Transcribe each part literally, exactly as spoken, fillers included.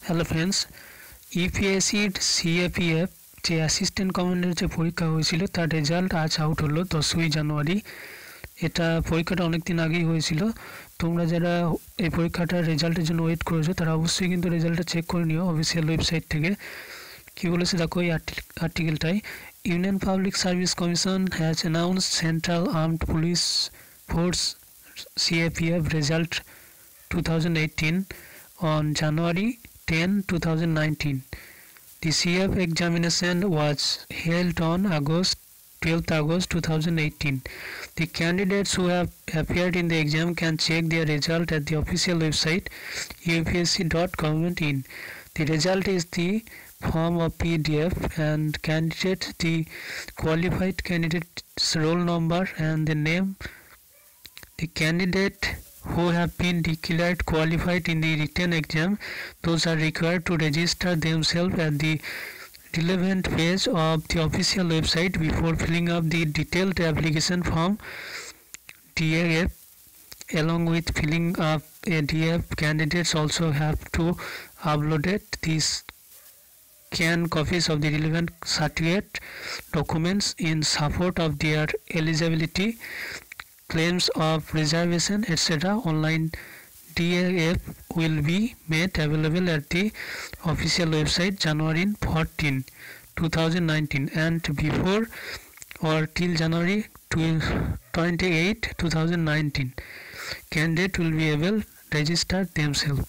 Hello friends U P S C C A P F যে assistant কমান্ডারের যে পরীক্ষা হয়েছিল তার রেজাল্ট আজ আউট হলো দশই জানুয়ারি। এটা পরীক্ষাটা অনেক দিন আগেই হয়েছিল। তোমরা যারা এই পরীক্ষাটার রেজাল্টের জন্য ওয়েট করেছো তারা অবশ্যই কিন্তু রেজাল্টটা চেক করে নিও অফিসিয়াল ওয়েবসাইট থেকে। কি বলেছে দেখো এই আর্টিকেলটাই, union public service commission has announced central armed police force C A P F result twenty eighteen on January tenth twenty nineteen. The C A P F examination was held on August twelfth August twenty eighteen. The candidates who have appeared in the exam can check their result at the official website U P S C dot government in. The result is the form of P D F and candidate, the qualified candidate's roll number and the name. The candidate who have been declared qualified in the written exam, those are required to register themselves at the relevant page of the official website before filling up the detailed application form D A F. Along with filling up a D A F, candidates also have to upload these scanned copies of the relevant certificate documents in support of their eligibility, claims of reservation, et cetera. Online D A F will be made available at the official website January fourteenth twenty nineteen and before or till January twenty-eighth twenty nineteen. Candidate will be able to register themselves.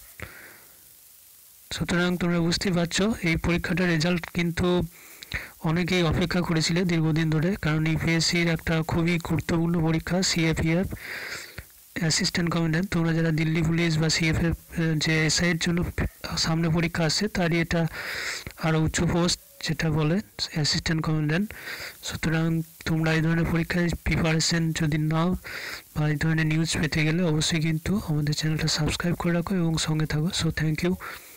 সুতরাং তোমরা বুঝতে পারছো এই পরীক্ষাটার result কিন্তু অনেকেই অপেক্ষা করেছিল দীর্ঘদিন ধরে, কারণ ইউপিএসসির একটা খুবই গুরুত্বপূর্ণ পরীক্ষা C A P F assistant commandant. তোমরা যারা দিল্লি পুলিশ বা C A P F যে এসআইয়ের জন্য সামনে পরীক্ষা আসছে তারই এটা আরও উচ্চ পোস্ট যেটা বলে অ্যাসিস্ট্যান্ট কমান্ড্যান্ট। সুতরাং তোমরা এই ধরনের পরীক্ষায় প্রিপারেশন যদি নাও বা এই ধরনের নিউজ পেতে গেলে অবশ্যই কিন্তু আমাদের চ্যানেলটা সাবস্ক্রাইব করে রাখো এবং সঙ্গে থাকো। So thank you.